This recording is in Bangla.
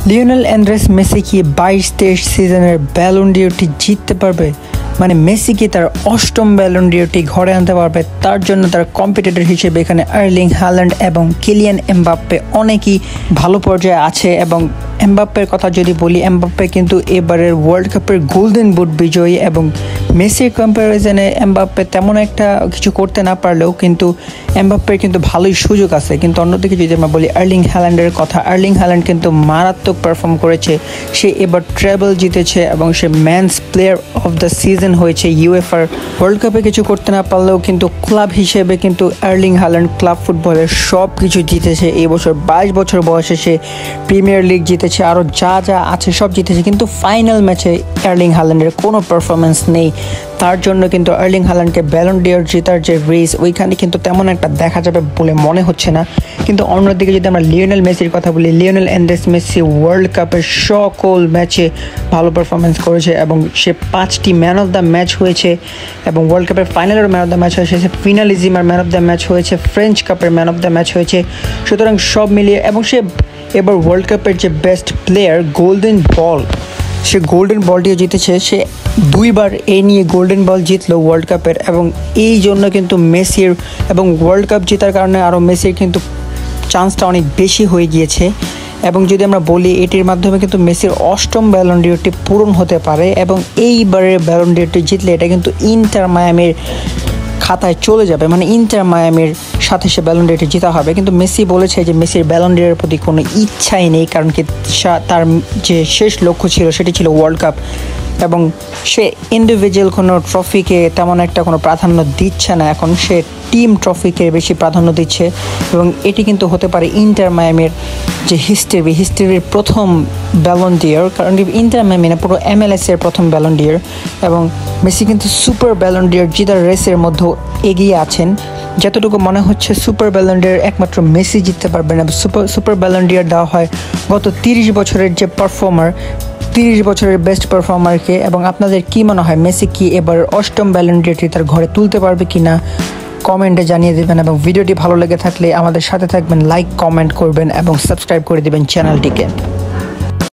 লিওনেল অ্যান্ড্রেস মেসি কি 22-23 সিজনের ব্যালন ডিওরটি জিততে পারবে? মানে মেসি কি তার অষ্টম ব্যালন ডিওরটি ঘরে আনতে পারবে? তার জন্য তার কম্পিটিটর হিসেবে এখানে আর্লিং হাল্যান্ড এবং কিলিয়ান এমবাপ্পে অনেকই ভালো পর্যায়ে আছে। এবং এমবাপ্পের কথা যদি বলি, এমবাপ্পে কিন্তু এবারের ওয়ার্ল্ড কাপের গোল্ডেন বুট বিজয়ী এবং মেসির কম্প্যারিজনে এমবাপ্পে তেমন একটা কিছু করতে না পারলেও কিন্তু এমবাপ্পের কিন্তু ভালোই সুযোগ আছে। কিন্তু অন্যদিকে যদি আমরা বলি আর্লিং হাল্যান্ডের কথা, আর্লিং হাল্যান্ড কিন্তু মারাত্মক পারফর্ম করেছে। সে এবার ট্রেবল জিতেছে এবং সে men's player of the season হয়েছে ইউএফার। ওয়ার্ল্ড কাপে কিছু করতে না পারলেও কিন্তু ক্লাব হিসেবে কিন্তু আর্লিং হাল্যান্ড ক্লাব ফুটবলের সব কিছু জিতেছে। এই বছর 22 বছর বয়সে সে প্রিমিয়ার লিগ জিতেছে, আরও যা যা আছে সব জিতেছে। কিন্তু ফাইনাল ম্যাচে আর্লিং হাল্যান্ডের কোনো পারফরমেন্স নেই। তার জন্য কিন্তু আর্লিং হাল্যান্ডকে ব্যালন ডিওর জেতার যে রেস, ওইখানে কিন্তু তেমন একটা দেখা যাবে বলে মনে হচ্ছে না। কিন্তু অন্যদিকে যদি আমরা লিওনেল মেসির কথা বলি, লিওনেল অ্যান্ড্রেস মেসি ওয়ার্ল্ড কাপের সকল ম্যাচে ভালো পারফরমেন্স করেছে এবং সে 5টি ম্যান অফ দ্য ম্যাচ হয়েছে এবং ওয়ার্ল্ড কাপের ফাইনালের ম্যান অফ দ্য ম্যাচ হয়েছে, ফিনালিজিমার ম্যান অফ দ্য ম্যাচ হয়েছে, ফ্রেঞ্চ কাপের ম্যান অফ দ্য ম্যাচ হয়েছে। সুতরাং সব মিলিয়ে এবং সে এবার ওয়ার্ল্ড কাপের যে বেস্ট প্লেয়ার গোল্ডেন বল, সে গোল্ডেন বলটিও জিতেছে। সে 2বার এ নিয়ে গোল্ডেন বল জিতলো ওয়ার্ল্ড কাপের এবং এই জন্য কিন্তু মেসির এবং ওয়ার্ল্ড কাপ জেতার কারণে আরও মেসির কিন্তু চান্সটা অনেক বেশি হয়ে গিয়েছে। এবং যদি আমরা বলি এটির মাধ্যমে কিন্তু মেসির অষ্টম ব্যালন ডিওরটি পূরণ হতে পারে এবং এইবারের ব্যালন ডিওরটি জিতলে এটা কিন্তু ইন্টার মায়ামির খাতায় চলে যাবে, মানে ইন্টার মায়ামির সাথে সে ব্যালন ডিওরটি জেতা হবে। কিন্তু মেসি বলেছে যে মেসির ব্যালন ডিওরের প্রতি কোনো ইচ্ছাই নেই, কারণ কি তার যে শেষ লক্ষ্য ছিল সেটি ছিল ওয়ার্ল্ড কাপ এবং সে ইন্ডিভিজুয়াল কোনো ট্রফিকে তেমন একটা কোনো প্রাধান্য দিচ্ছে না। এখন সে টিম ট্রফিকে বেশি প্রাধান্য দিচ্ছে এবং এটি কিন্তু হতে পারে ইন্টার মায়ামির যে হিস্ট্রির প্রথম ব্যালন ডিওর, কারণ ইন্টার মায়ামি না, পুরো MLS-এর প্রথম ব্যালন ডিওর। এবং মেসি কিন্তু সুপার ব্যালন ডিওর জিতার রেসের মধ্যেও এগিয়ে আছেন। যতটুকু মনে হচ্ছে সুপার ব্যালন ডিওর একমাত্র মেসি জিততে পারবে না। সুপার ব্যালন ডিওর দেওয়া হয় গত 30 বছরের যে পারফর্মার, 30 বছরের বেস্ট পারফর্মারকে। এবং আপনাদের কি মনে হয় মেসি কি এবার অষ্টম ব্যালন ডিওরটি তার ঘরে তুলতে পারবে কি না কমেন্টে জানিয়ে দেবেন। এবং ভিডিওটি ভালো লেগে থাকলে আমাদের সাথে থাকবেন, লাইক কমেন্ট করবেন এবং সাবস্ক্রাইব করে দেবেন চ্যানেলটিকে।